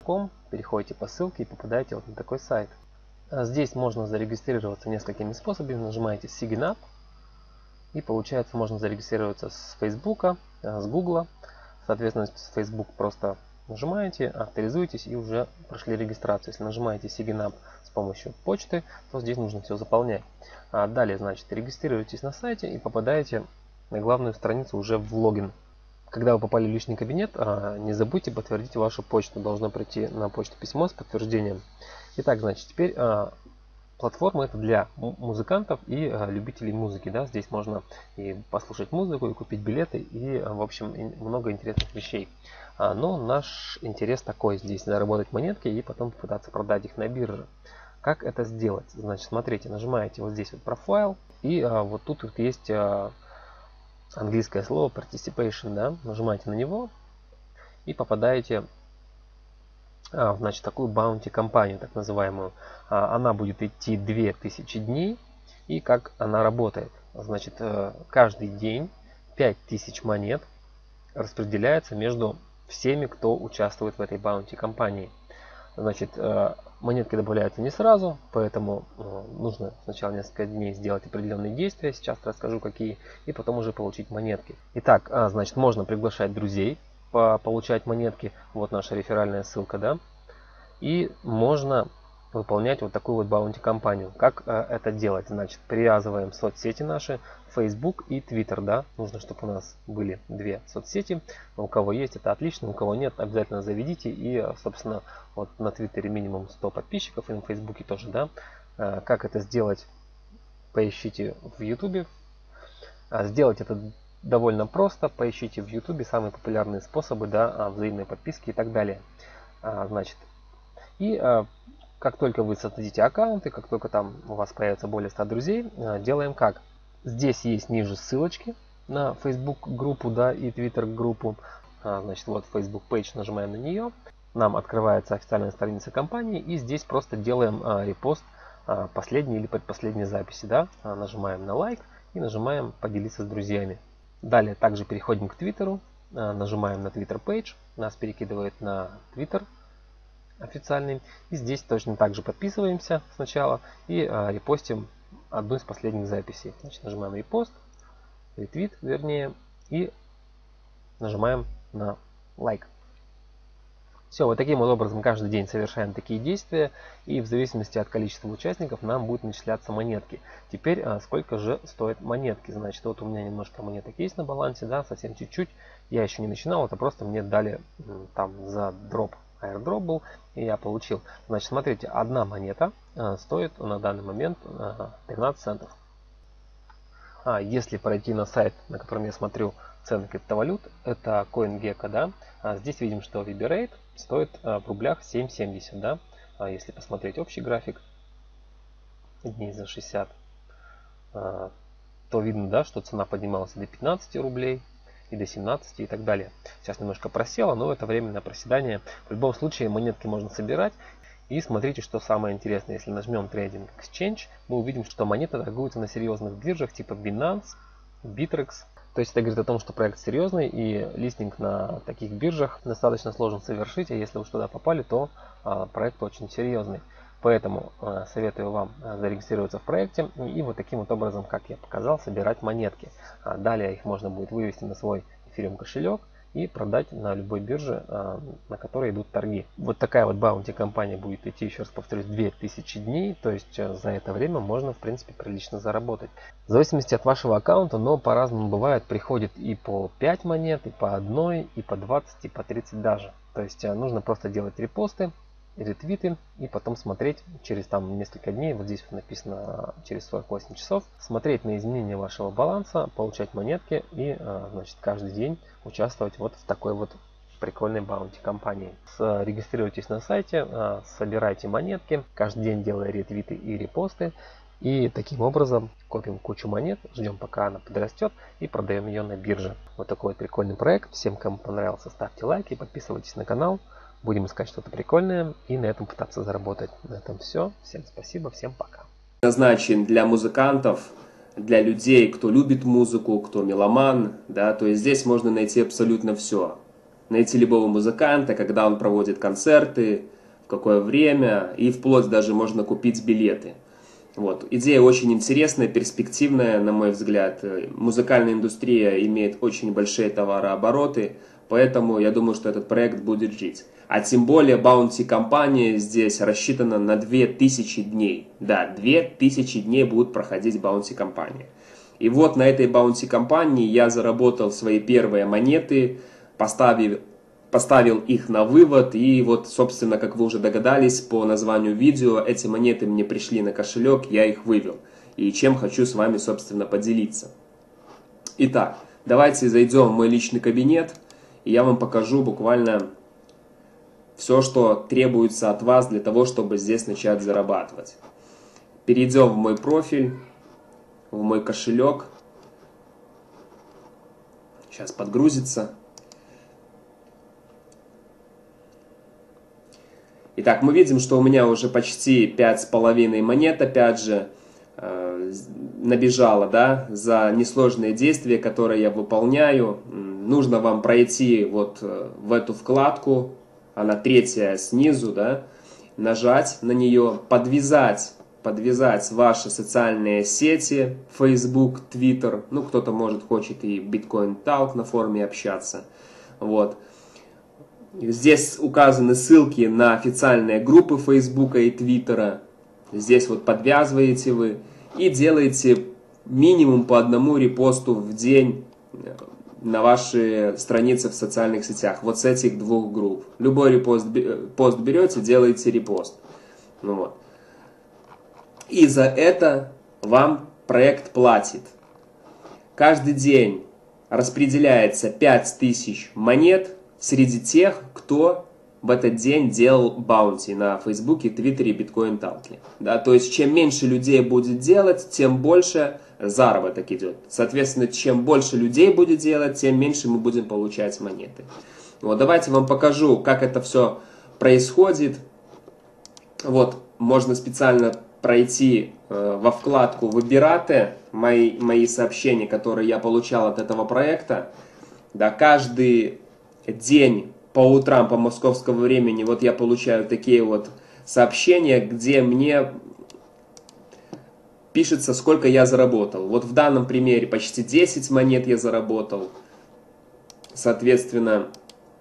signup.com, переходите по ссылке и попадаете вот на такой сайт. Здесь можно зарегистрироваться несколькими способами. Нажимаете Sign Up. И получается, можно зарегистрироваться с Facebook, с Google. Соответственно, с Facebook просто нажимаете, авторизуетесь и уже прошли регистрацию. Если нажимаете Sign Up с помощью почты, то здесь нужно все заполнять. Далее, значит, регистрируетесь на сайте и попадаете на главную страницу уже в логин. Когда вы попали в личный кабинет, не забудьте подтвердить вашу почту. Должно прийти на почту письмо с подтверждением. Итак, значит, теперь платформа это для музыкантов и любителей музыки. Да? Здесь можно и послушать музыку, и купить билеты, и, в общем, много интересных вещей. Но наш интерес такой здесь: заработать монетки и потом попытаться продать их на бирже. Как это сделать? Значит, смотрите, нажимаете вот здесь вот профайл, и вот тут вот есть английское слово participation, да? Нажимаете на него и попадаете значит, такую баунти компанию, так называемую. Она будет идти 2000 дней. И как она работает? Значит, каждый день 5000 монет распределяется между всеми, кто участвует в этой баунти компании. Значит, монетки добавляются не сразу, поэтому нужно сначала несколько дней сделать определенные действия, сейчас расскажу какие, и потом уже получить монетки. Итак, значит, можно приглашать друзей получать монетки, вот наша реферальная ссылка, да, и можно выполнять вот такую вот баунти компанию. Как это делать? Значит, привязываем соцсети наши, Facebook и Twitter, да, нужно, чтобы у нас были две соцсети. У кого есть, это отлично, у кого нет, обязательно заведите. И, собственно, вот на Твиттере минимум 100 подписчиков, и на Фейсбуке тоже, да. Как это сделать? Поищите в YouTube. Сделать это довольно просто. Поищите в YouTube самые популярные способы, да, взаимной подписки и так далее. Значит, и как только вы создадите аккаунты, как только там у вас появится более 100 друзей, делаем как? Здесь есть ниже ссылочки на Facebook группу, да, и Twitter группу. Значит, вот Facebook Page, нажимаем на нее. Нам открывается официальная страница компании, и здесь просто делаем репост последней или предпоследней записи, да. Нажимаем на лайк и нажимаем поделиться с друзьями. Далее также переходим к Твиттеру, нажимаем на Twitter Page, нас перекидывает на Twitter официальный. И здесь точно так же подписываемся сначала и репостим одну из последних записей. Значит, нажимаем репост, ретвит, вернее, и нажимаем на лайк. Все, вот таким вот образом каждый день совершаем такие действия, и в зависимости от количества участников нам будут начисляться монетки. Теперь сколько же стоят монетки? Значит, вот у меня немножко монеток есть на балансе, да, совсем чуть-чуть. Я еще не начинал, это просто мне дали там за дроп. Airdrop был, и я получил. Значит, смотрите, одна монета стоит на данный момент 13 центов. Если пройти на сайт, на котором я смотрю цены криптовалют, это CoinGecko, да, здесь видим, что VB-Rate стоит в рублях 7,70, да. Если посмотреть общий график дней за 60, то видно, да, что цена поднималась до 15 рублей. И до 17 и так далее. Сейчас немножко просело, но это временное проседание. В любом случае монетки можно собирать. И смотрите, что самое интересное. Если нажмем Trading Exchange, мы увидим, что монеты торгуются на серьезных биржах типа Binance, Bittrex. То есть это говорит о том, что проект серьезный, и листинг на таких биржах достаточно сложно совершить. А если вы туда попали, то проект очень серьезный. Поэтому советую вам зарегистрироваться в проекте и вот таким вот образом, как я показал, собирать монетки. Далее их можно будет вывести на свой эфириум кошелек и продать на любой бирже, на которой идут торги. Вот такая вот баунти компания будет идти, еще раз повторюсь, 2000 дней. То есть за это время можно, в принципе, прилично заработать. В зависимости от вашего аккаунта, но по-разному бывает. Приходит и по 5 монет, и по 1, и по 20, и по 30 даже. То есть нужно просто делать репосты, ретвиты и потом смотреть через там несколько дней, вот здесь вот написано через 48 часов, смотреть на изменения вашего баланса, получать монетки и значит, каждый день участвовать вот в такой вот прикольной баунти компании. Регистрируйтесь на сайте, собирайте монетки, каждый день делая ретвиты и репосты, и таким образом копим кучу монет, ждем пока она подрастет и продаем ее на бирже. Вот такой вот прикольный проект. Всем, кому понравился, ставьте лайки, подписывайтесь на канал. Будем искать что-то прикольное и на этом пытаться заработать. На этом все. Всем спасибо, всем пока. Назначен для музыкантов, для людей, кто любит музыку, кто меломан, да, то есть здесь можно найти абсолютно все. найти любого музыканта, когда он проводит концерты, в какое время, и вплоть даже можно купить билеты. Вот. Идея очень интересная, перспективная, на мой взгляд. Музыкальная индустрия имеет очень большие товарообороты, поэтому я думаю, что этот проект будет жить. А тем более баунти-компания здесь рассчитана на 2000 дней. Да, 2000 дней будут проходить баунти-компания. И вот на этой баунти-компании я заработал свои первые монеты, поставил их на вывод, и вот, собственно, как вы уже догадались по названию видео, эти монеты мне пришли на кошелек, я их вывел. И чем хочу с вами, собственно, поделиться. Итак, давайте зайдем в мой личный кабинет, и я вам покажу буквально все, что требуется от вас для того, чтобы здесь начать зарабатывать. Перейдем в мой профиль, в мой кошелек. Сейчас подгрузится. Итак, мы видим, что у меня уже почти 5,5 монет, опять же, набежало, да, за несложные действия, которые я выполняю. Нужно вам пройти вот в эту вкладку, она третья снизу, да, нажать на нее, подвязать ваши социальные сети, Facebook, Twitter, ну, кто-то, может, хочет и Bitcoin Talk на форуме общаться, вот. Здесь указаны ссылки на официальные группы Facebook и Twitter. Здесь вот подвязываете вы и делаете минимум по одному репосту в день на ваши страницы в социальных сетях. Вот с этих двух групп. Любой пост берете, делаете репост. Ну вот. И за это вам проект платит. Каждый день распределяется 5000 монет среди тех, кто в этот день делал баунти на Фейсбуке, Твиттере и Bitcoin Talk. Да, то есть, чем меньше людей будет делать, тем больше заработок идет. Соответственно, чем больше людей будет делать, тем меньше мы будем получать монеты. Вот, давайте вам покажу, как это все происходит. Вот, можно специально пройти во вкладку «Выбирате» мои сообщения, которые я получал от этого проекта. Да, каждый день по утрам по московскому времени вот я получаю такие вот сообщения, где мне пишется, сколько я заработал. Вот в данном примере почти 10 монет я заработал. Соответственно,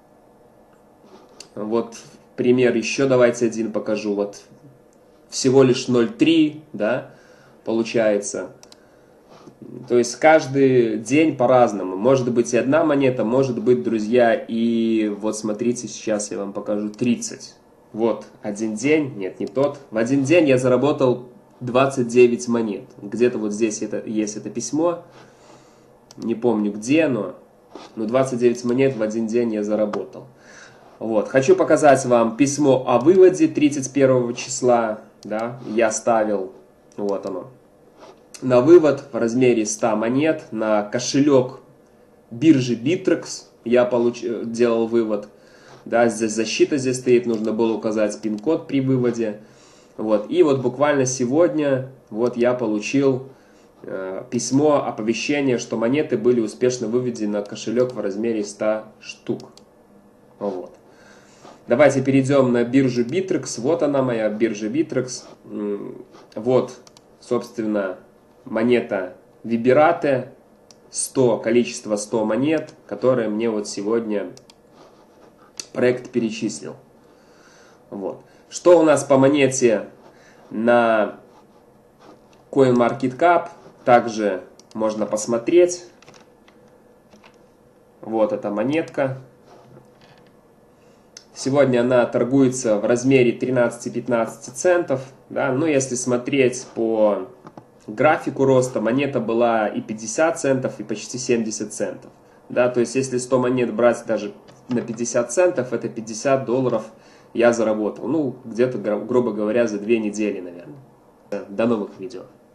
вот пример еще давайте один покажу. Вот всего лишь 0,3, да, получается. То есть каждый день по-разному. Может быть и одна монета, может быть, друзья, и вот смотрите, сейчас я вам покажу 30. Вот, один день, нет, не тот. В один день я заработал 29 монет. Где-то вот здесь есть это письмо. Не помню где, но 29 монет в один день я заработал. Вот, хочу показать вам письмо о выводе 31 числа. Да, я ставил, вот оно, на вывод в размере 100 монет на кошелек биржи Bittrex я делал вывод. Да, здесь защита здесь стоит, нужно было указать пин-код при выводе. Вот, и вот буквально сегодня вот я получил письмо, оповещение, что монеты были успешно выведены на кошелек в размере 100 штук. Вот. Давайте перейдем на биржу Bittrex. Вот она, моя биржа Bittrex. Вот, собственно, монета Вибирате, 100, количество 100 монет, которые мне вот сегодня проект перечислил. Вот. Что у нас по монете на CoinMarketCap, также можно посмотреть. Вот эта монетка. Сегодня она торгуется в размере 13-15 центов. Да? Но если смотреть по графику роста, монета была и 50 центов, и почти 70 центов. Да? То есть если 100 монет брать даже на 50 центов, это $50 я заработал. Ну, где-то, грубо говоря, за 2 недели, наверное. До новых видео.